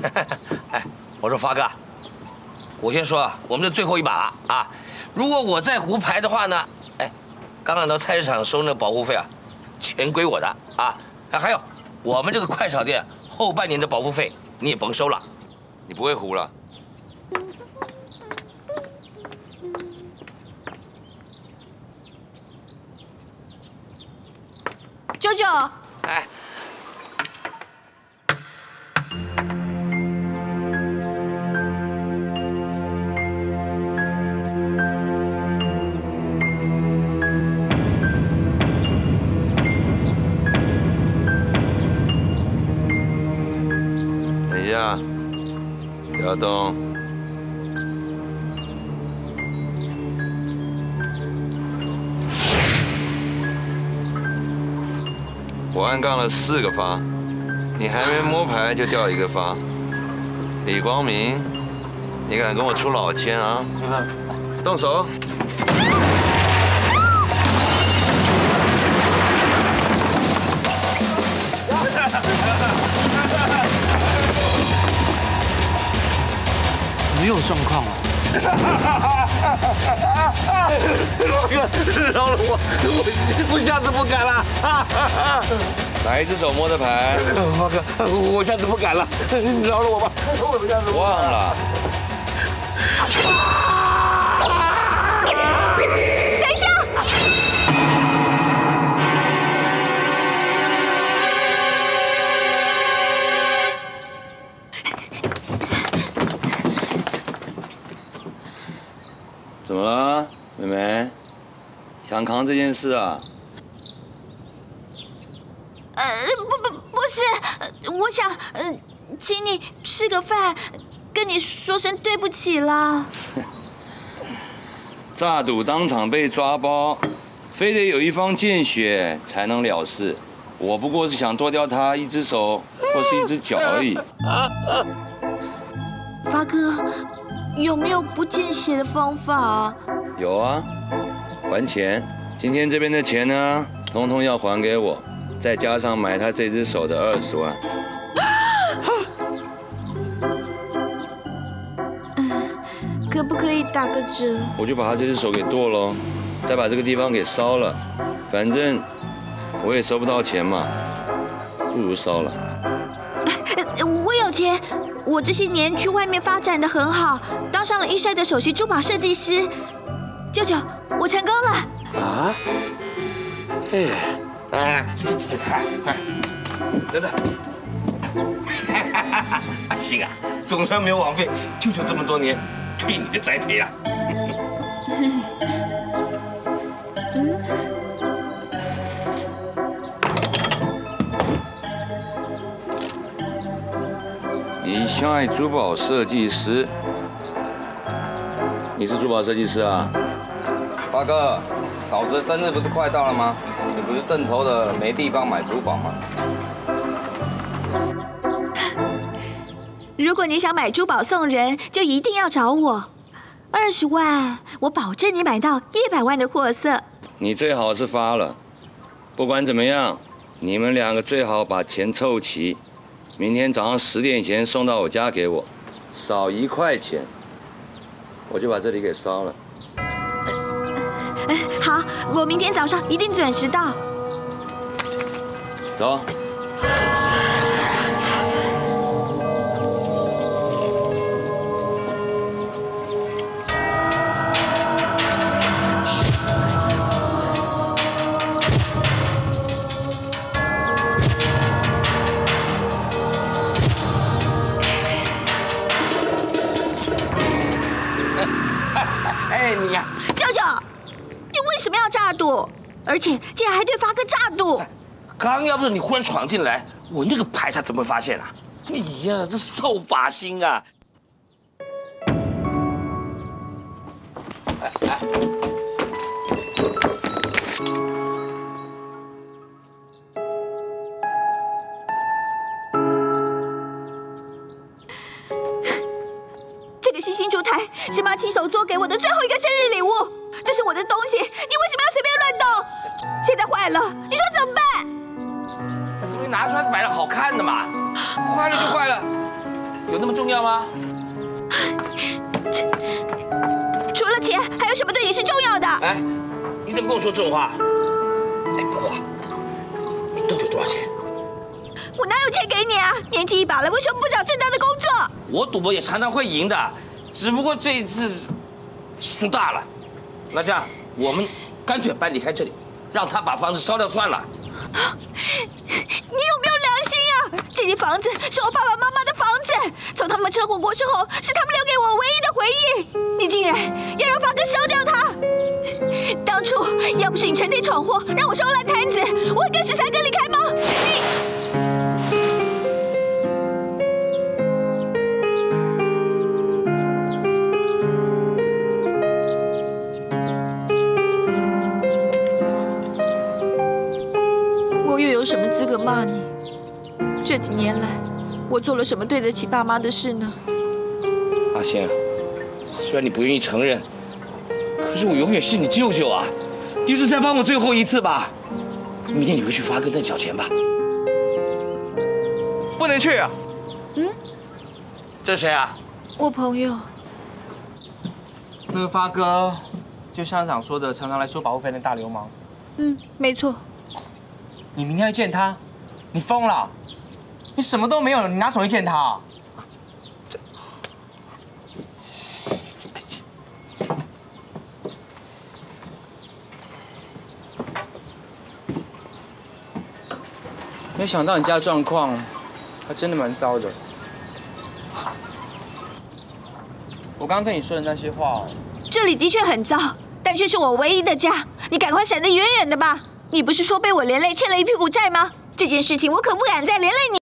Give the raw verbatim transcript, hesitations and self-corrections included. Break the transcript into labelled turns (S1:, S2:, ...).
S1: 哎，我说发哥，我先说啊，我们这最后一把了啊！如果我再胡牌的话呢，哎，刚刚到菜市场收那保护费啊，全归我的啊！哎，还有我们这个快炒店后半年的保护费你也甭收了。
S2: 你不会胡了？
S3: 舅舅，
S1: 哎。
S2: 等一下，不要动。我暗杠了四个发，你还没摸牌就掉一个发。李光明，你敢跟我出老千啊？动手！
S4: 没有状况啊！
S1: 老哥，饶了我，我我下次不敢了。
S2: 哪一只手摸的牌？
S1: 发哥，我下次不敢了，你饶了我吧。我下次
S2: 忘了。
S3: 等一下！
S2: 怎么了，妹妹？想扛这件事啊？
S3: 呃，不不不是，我想，呃，请你吃个饭，跟你说声对不起啦。
S2: 诈赌当场被抓包，非得有一方见血才能了事。我不过是想剁掉他一只手或是一只脚而已。
S3: 发哥，有没有不见血的方法啊？
S2: 有啊，还钱。今天这边的钱呢，通通要还给我，再加上买他这只手的二十万。
S3: 可不可以打个折？
S2: 我就把他这只手给剁了，再把这个地方给烧了，反正我也收不到钱嘛，不如烧了。
S3: 我有钱，我这些年去外面发展的很好，当上了一帅的首席珠宝设计师。舅舅，我成功了。
S1: 啊？哎，哎，哎，等等。行啊，总算没有枉费舅舅这么多年对你的栽培了。
S2: 你爱珠宝设计师，你是珠宝设计师啊？
S5: 八哥，嫂子的生日不是快到了吗？你不是正愁的没地方买珠宝吗？
S3: 如果你想买珠宝送人，就一定要找我。二十万，我保证你买到一百万的货色。
S2: 你最好是发了，不管怎么样，你们两个最好把钱凑齐，明天早上十点前送到我家给我，少一块钱，我就把这里给烧了。
S3: 好，我明天早上一定准时到。
S2: 走。
S1: 哎，你呀，
S3: 舅舅，你为什么要诈赌？而且竟然还对发哥诈赌！
S1: 刚要不是你忽然闯进来，我那个牌他怎么会发现啊？你呀，这臭把星啊！哎哎。
S3: 这个星星烛台是妈亲手做给我的最后一个生日礼物，这是我的东西，你为什么要随便乱动？现在坏了，你说怎么办？
S1: 那东西拿出来摆的好看的嘛，坏了就坏了， 有那么重要吗？
S3: 除了钱，还有什么对你是重要的？
S1: 哎，你怎么跟我说这种话？哎，不过你到底有多少钱？
S3: 我哪有钱给你啊？年纪一把了，为什么不找正当的工作？
S1: 我赌博也常常会赢的，只不过这一次输大了。那这样，我们干脆搬离开这里，让他把房子烧掉算了。
S3: 你有没有良心啊？这间房子是我爸爸妈妈的房子，从他们车祸过世后，是他们留给我唯一的回忆。你竟然要让发哥烧掉它！当初要不是你成天闯祸，让我收烂摊子，我会跟十三哥离开吗？你。 我又有什么资格骂你？这几年来，我做了什么对得起爸妈的事呢？
S1: 阿仙，虽然你不愿意承认，可是我永远是你舅舅啊！你是再帮我最后一次吧？明天你回去发哥那缴钱吧。
S4: 不能去啊！
S3: 嗯，
S1: 这是谁啊？
S3: 我朋友。
S4: 那个发哥，就乡长说的，常常来收保护费的大流氓。
S3: 嗯，没错。
S4: 你明天要见他，你疯了？你什么都没有，你拿什么去见他啊？没想到你家状况还真的蛮糟的。我刚刚跟你说的那些话，
S3: 这里的确很糟，但却是我唯一的家。你赶快闪得远远的吧！ 你不是说被我连累欠了一屁股债吗？这件事情我可不敢再连累你。